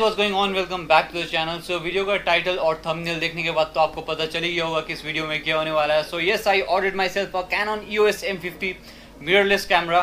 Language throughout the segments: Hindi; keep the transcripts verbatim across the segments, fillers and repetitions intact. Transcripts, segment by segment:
What's going on, welcome back to the channel. So video का टाइटल और थंबनेल देखने के बाद तो आपको पता चल ही गया होगा कि इस वीडियो में क्या होने वाला है। So yes, I ordered myself a Canon E O S M fifty mirrorless camera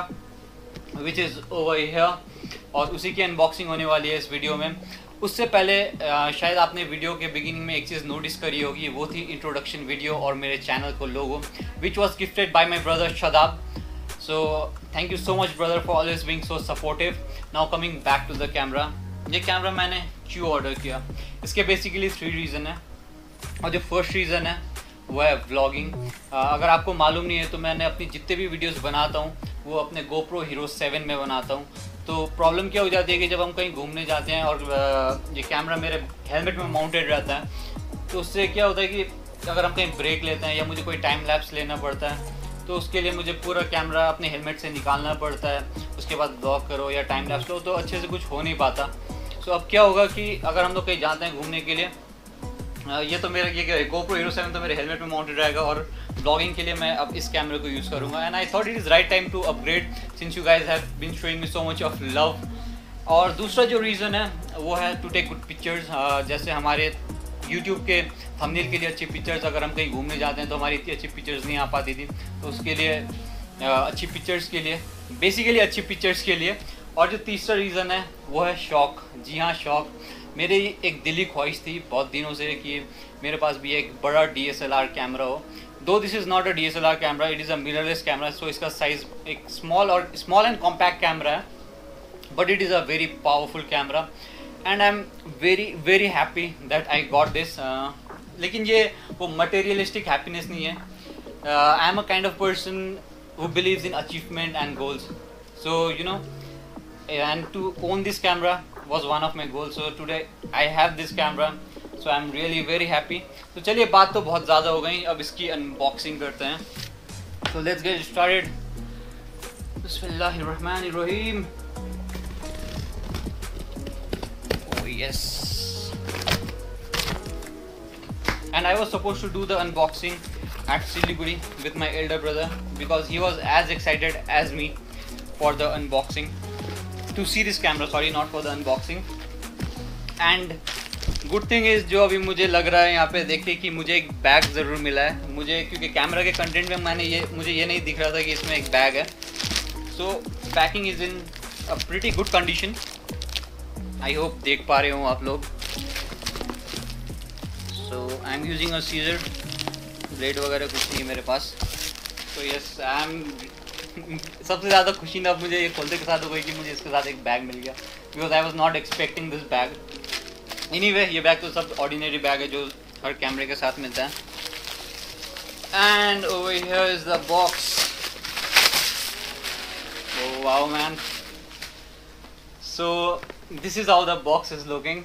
which is over here, और उसी की अनबॉक्सिंग होने वाली है इस वीडियो में। उससे पहले आ, शायद आपने वीडियो के बिगिनिंग में एक चीज़ नोटिस करी होगी, वो थी इंट्रोडक्शन वीडियो और मेरे चैनल को logo, which was gifted by my brother Shadab. So thank you so much brother for always being so supportive. Now coming back to the camera, ये कैमरा मैंने क्यों ऑर्डर किया, इसके बेसिकली थ्री रीज़न है। और जो फर्स्ट रीज़न है वो है व्लॉगिंग। अगर आपको मालूम नहीं है तो मैंने अपनी जितने भी वीडियोस बनाता हूँ वो अपने गोप्रो हीरो सेवन में बनाता हूँ। तो प्रॉब्लम क्या हो जाती है कि जब हम कहीं घूमने जाते हैं और ये कैमरा मेरे हेलमेट में माउंटेड रहता है, तो उससे क्या होता है कि अगर हम कहीं ब्रेक लेते हैं या मुझे कोई टाइम लैप्स लेना पड़ता है तो उसके लिए मुझे पूरा कैमरा अपने हेलमेट से निकालना पड़ता है। उसके बाद ब्लॉक करो या टाइम लैप्स लो तो अच्छे से कुछ हो नहीं पाता। सो अब क्या होगा कि अगर हम लोग कहीं जाते हैं घूमने के लिए, ये तो मेरा ये गोप्रो हीरो सेवन तो मेरे हेलमेट में माउंटेड रहेगा और ब्लॉगिंग के लिए मैं अब इस कैमरे को यूज़ करूँगा। And I thought it is right time to upgrade since you guys have been showing me so much of love. और दूसरा जो रीज़न है वो है टू टेक गुड पिक्चर्स। जैसे हमारे यूट्यूब के थंबनेल के लिए अच्छी पिक्चर्स, अगर हम कहीं घूमने जाते हैं तो हमारी इतनी अच्छी पिक्चर्स नहीं आ पाती थी, तो उसके लिए अच्छी पिक्चर्स के लिए, बेसिकली अच्छी पिक्चर्स के लिए। और जो तीसरा रीज़न है वो है शौक़। जी हाँ, शौक़। मेरी एक दिली ख्वाहिश थी बहुत दिनों से कि मेरे पास भी एक बड़ा D S L R camera हो। Though this is not a D S L R camera, it is a mirrorless camera. So इसका साइज़ एक स्मॉल और स्मॉल एंड कॉम्पैक्ट कैमरा है, but it is a very powerful camera and I am very very happy that I got this. लेकिन ये वो मटेरियलिस्टिक हैप्पीनेस नहीं है। I am a kind of person who believes in achievement and goals. So you know, and to own this camera was one of my goals. So today I have this camera, so I'm really very happy. तो चलिए, बात तो बहुत ज़्यादा हो गई, अब इसकी अनबॉक्सिंग करते हैं। So let's get started. Bismillahirrahmanirrahim. Oh yes. And I was supposed to do the unboxing at Siliguri with my elder brother because he was as excited as me for the unboxing, to see this camera, sorry, not for the unboxing. And good thing is, जो अभी मुझे लग रहा है यहाँ पे देख के कि मुझे एक बैग ज़रूर मिला है मुझे, क्योंकि कैमरा के कंटेंट में मैंने ये मुझे ये नहीं दिख रहा था कि इसमें एक बैग है। So packing is in a pretty good condition, I hope देख पा रहे हो आप लोग। So I am using a scissor, blade वगैरह कुछ नहीं है मेरे पास। तो यस, आई एम सबसे ज़्यादा खुशी ना मुझे ये खोलते के साथ हो गई कि मुझे इसके साथ एक बैग मिल गया, because I was not expecting this bag. Anyway, ये बैग तो सब ऑर्डिनरी बैग है जो हर कैमरे के साथ मिलता है। And over here is the box. Oh wow man, so this is how the box is looking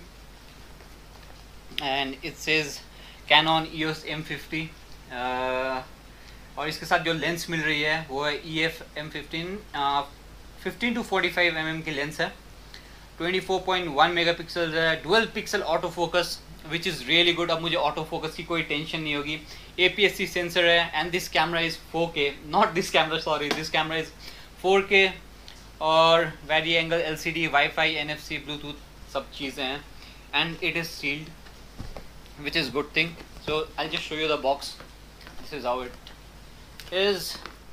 and it says Canon E O S M fifty. Uh, और इसके साथ जो लेंस मिल रही है वो है E F M fifteen, fifteen to forty five M M की लेंस है, twenty four point one mega pixel है, dual pixel auto focus which is really good. अब मुझे ऑटो फोकस की कोई टेंशन नहीं होगी। A P S C sensor है and this camera is four K, not this camera sorry this camera is four K. और vari angle L C D, wifi, N F C, Bluetooth सब चीज़ें हैं and it is sealed which is good thing. So I just show you the box. This is how it is.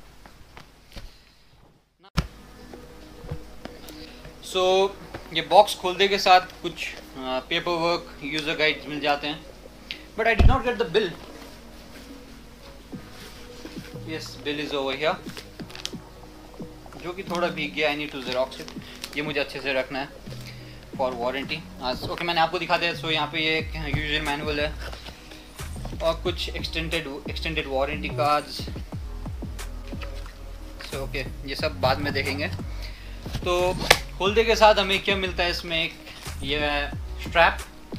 So ये बॉक्स खोलने के साथ कुछ पेपर वर्क, यूजर गाइड्स मिल जाते हैं, but I did not get the bill. Yes, bill is over here, जो कि थोड़ा भीग गया। I need to xerox it, ये मुझे अच्छे से रखना है फॉर वारंटी। ओके, मैंने आपको दिखा दिया। सो यहाँ पे ये एक यूजर मैनुअल है और कुछ extended extended warranty cards. So okay, ये सब बाद में देखेंगे। तो खोलने के साथ हमें क्या मिलता है, इसमें एक ये स्ट्रैप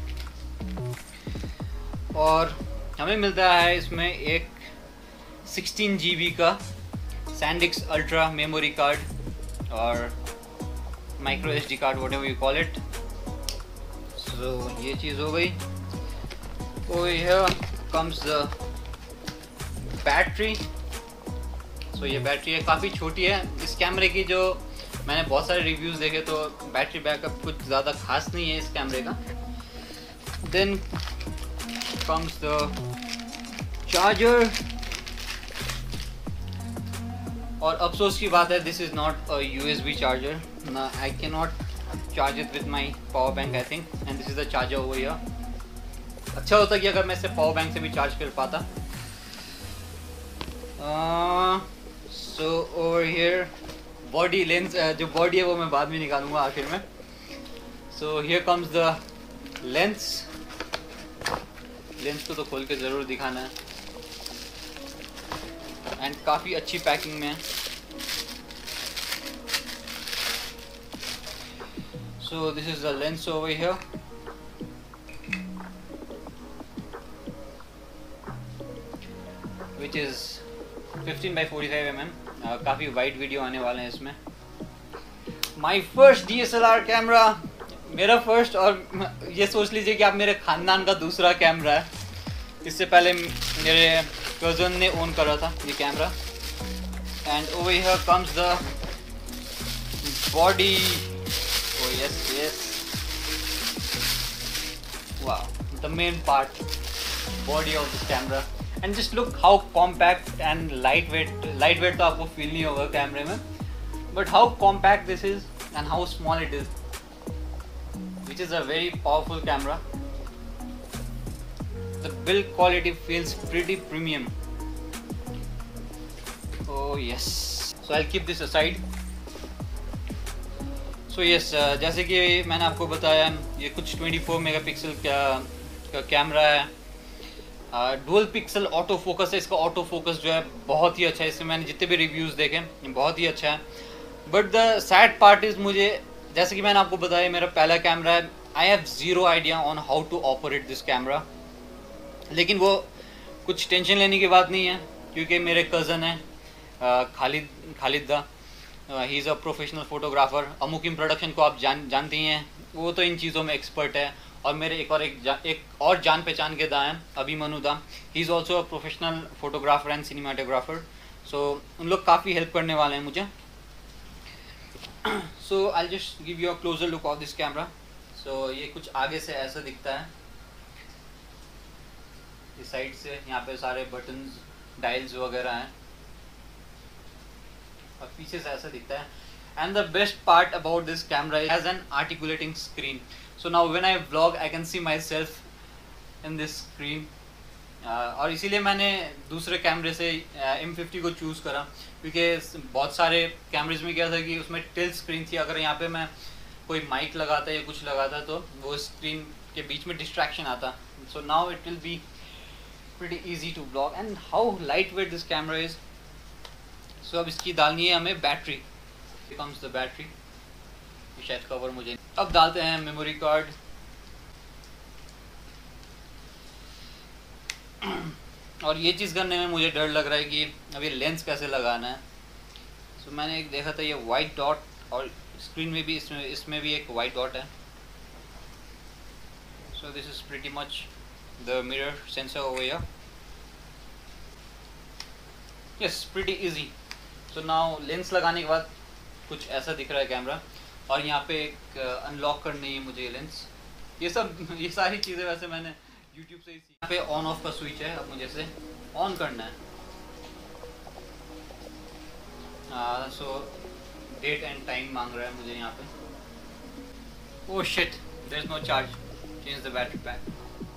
और हमें मिलता है इसमें एक सिक्सटीन जी बी का सैंडिस्क अल्ट्रा मेमोरी कार्ड और micro S D card, whatever you call it. So ये चीज़ हो गई। तो यह comes the battery. So ये बैटरी है, काफ़ी छोटी है। इस कैमरे की जो मैंने बहुत सारे रिव्यूज़ देखे तो बैटरी बैकअप कुछ ज़्यादा खास नहीं है इस कैमरे का। देन कम्स द चार्जर, और अफसोस की बात है this is not a USB charger, I can not charge it with my power bank I think, and this is the charger over here. अच्छा होता कि अगर मैं इसे पावर बैंक से भी चार्ज कर पाता। So over here body lens, जो बॉडी है वो मैं बाद में निकालूंगा आखिर में। So here comes the lens, lens को तो खोल के ज़रूर दिखाना है, एंड काफ़ी अच्छी पैकिंग में है। So this is the lens over here. Which is fifteen by forty five M M, काफ़ी वाइड वीडियो आने वाले हैं इसमें। My first D S L R camera, मेरा फर्स्ट, और ये सोच लीजिए कि आप मेरे ख़ानदान का दूसरा कैमरा है। इससे पहले मेरे कज़न ने ओन करा था ये camera. And over here comes the body, oh yes yes, wow, the main part, body of this camera, and just look how compact and lightweight, lightweight तो आपको फील नहीं होगा कैमरे में, but how compact this is and how small it is, which is a very powerful camera. The build quality feels pretty premium. Oh yes, so I'll keep this aside. So yes, uh, जैसे कि मैंने आपको बताया ये कुछ चौबीस मेगापिक्सल का, का कैमरा है, डुअल पिक्सल ऑटो फोकस है। इसका ऑटो फोकस जो है बहुत ही अच्छा है, इससे मैंने जितने भी रिव्यूज़ देखे बहुत ही अच्छा है। But the sad part is, मुझे जैसे कि मैंने आपको बताया मेरा पहला कैमरा है, I have zero idea on how to operate this camera. लेकिन वो कुछ टेंशन लेने की बात नहीं है, क्योंकि मेरे कज़न है Khalid Khalid da, he is a professional photographer. अमुकिम प्रोडक्शन को आप जान जानती हैं, वो तो इन चीज़ों में एक्सपर्ट है। और मेरे एक और एक जा, एक और जान पहचान के दा हैं Abhimanyu da, he is also a professional photographer and cinematographer. So उन लोग काफ़ी हेल्प करने वाले हैं मुझे। So I just give you a closer look of this camera. So ये कुछ आगे से ऐसा दिखता है, इस साइड से यहाँ पे सारे बटन्स, डायल्स वगैरह हैं, और पीछे से ऐसा दिखता है। And the best part about this camera has an articulating screen. So now when I vlog I can see myself in this screen. और इसीलिए मैंने दूसरे कैमरे से एम फिफ्टी को चूज़ करा, क्योंकि बहुत सारे कैमरेज में क्या था कि उसमें टिल्ट स्क्रीन थी। अगर यहाँ पे मैं कोई माइक लगाता या कुछ लगाता तो वो स्क्रीन के बीच में डिस्ट्रैक्शन आता। So now it will be pretty easy to vlog, and how lightweight this camera is. So अब इसकी डालनी है हमें battery. Here comes the battery, ये शायद कवर मुझे। अब डालते हैं मेमोरी कार्ड। और ये चीज़ करने में मुझे डर लग रहा है कि अब ये लेंस कैसे लगाना है। सो so, मैंने एक देखा था ये वाइट डॉट, और स्क्रीन में भी इसमें इसमें भी एक वाइट डॉट है। So this is pretty much the mirror sensor over here. Yes, pretty easy. So now lens लगाने के बाद कुछ ऐसा दिख रहा है कैमरा, और यहाँ पे एक अनलॉक uh, करनी है मुझे लेंस। ये सब ये सारी चीज़ें वैसे मैंने YouTube से ही सीखी। यहाँ पे ऑन ऑफ का स्विच है, अब मुझे इसे ऑन करना है। सो डेट एंड टाइम मांग रहा है मुझे यहाँ पे। Oh shit, there is no charge, change the battery pack.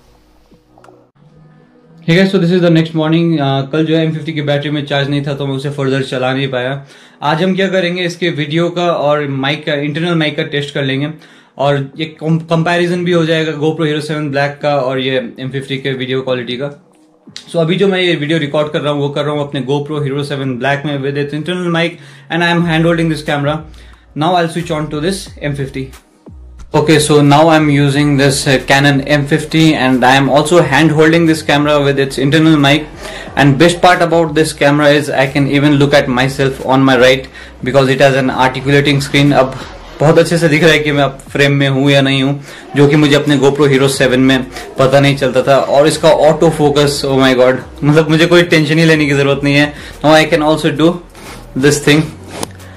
Hey guys, so this is the next morning. uh, कल जो है एम फिफ्टी की बैटरी में चार्ज नहीं था तो मैं उसे फर्दर चला नहीं पाया। आज हम क्या करेंगे, इसके वीडियो का और माइक का, इंटरनल माइक का टेस्ट कर लेंगे, और ये कंपैरिजन भी हो जाएगा GoPro Hero सेवन Black का और ये एम फिफ्टी के वीडियो क्वालिटी का। सो so, अभी जो मैं ये वीडियो रिकॉर्ड कर रहा हूँ वो कर रहा हूँ अपने GoPro Hero सेवन Black में with its internal mic, and I am hand holding this camera. Now I will switch on to this M fifty. Okay, so now I'm using this uh, Canon M fifty, and I am also hand holding this camera with its internal mic. And best part about this camera is I can even look at myself on my right because it has an articulating screen. अब बहुत अच्छे से दिख रहा है कि मैं अब फ्रेम में हूँ या नहीं हूँ, जो कि मुझे अपने GoPro Hero सेवन में पता नहीं चलता था। और इसका auto focus, oh my god, मतलब मुझे कोई टेंशन ही लेने की जरूरत नहीं है। Now I can also do this thing.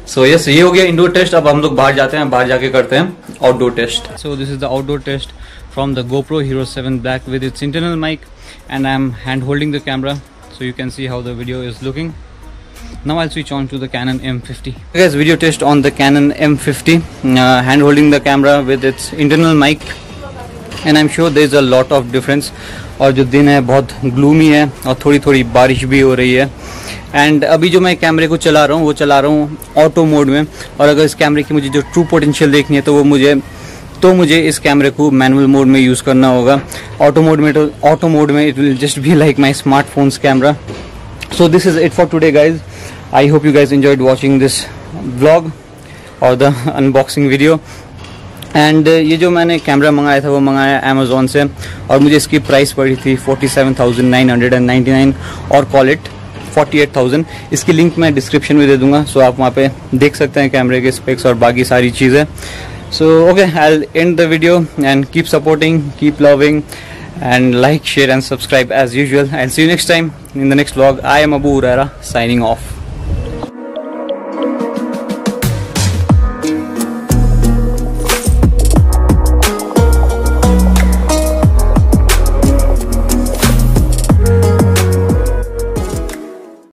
So yes, ये हो गया इंडोर टेस्ट. अब हम लोग बाहर जाते हैं, बाहर जाके करते हैं outdoor test. So this is the outdoor test from the GoPro Hero seven Black with its internal mic, and I'm hand holding the camera so you can see how the video is looking. Now I'll switch on to the Canon M fifty. Okay guys, video test on the Canon M fifty, uh, hand holding the camera with its internal mic, and I'm sure there is a lot of difference. और जो दिन है बहुत ग्लूमी है और थोड़ी थोड़ी बारिश भी हो रही है. एंड अभी जो मैं कैमरे को चला रहा हूँ वो चला रहा हूँ ऑटो मोड में. और अगर इस कैमरे की मुझे जो ट्रू पोटेंशियल देखनी है तो वो मुझे तो मुझे इस कैमरे को मैनुअल मोड में यूज़ करना होगा. ऑटो मोड में तो ऑटो मोड में it will just be like my smartphone's camera. So this is it for today guys. I hope you guys enjoyed watching this vlog और द अनबॉक्सिंग वीडियो. एंड ये जो मैंने कैमरा मंगाया था वो मंगाया अमेजोन से, और मुझे इसकी प्राइस पड़ी थी forty seven thousand nine hundred and ninety nine और call it forty eight thousand. इसकी लिंक मैं डिस्क्रिप्शन में दे दूंगा, सो आप वहाँ पे देख सकते हैं कैमरे के स्पेक्स और बाकी सारी चीज़ें. So okay, I'll end the video and keep supporting, keep loving, and like, share and subscribe as usual. I'll see you next time in the next vlog. I am Abu Huraira signing off.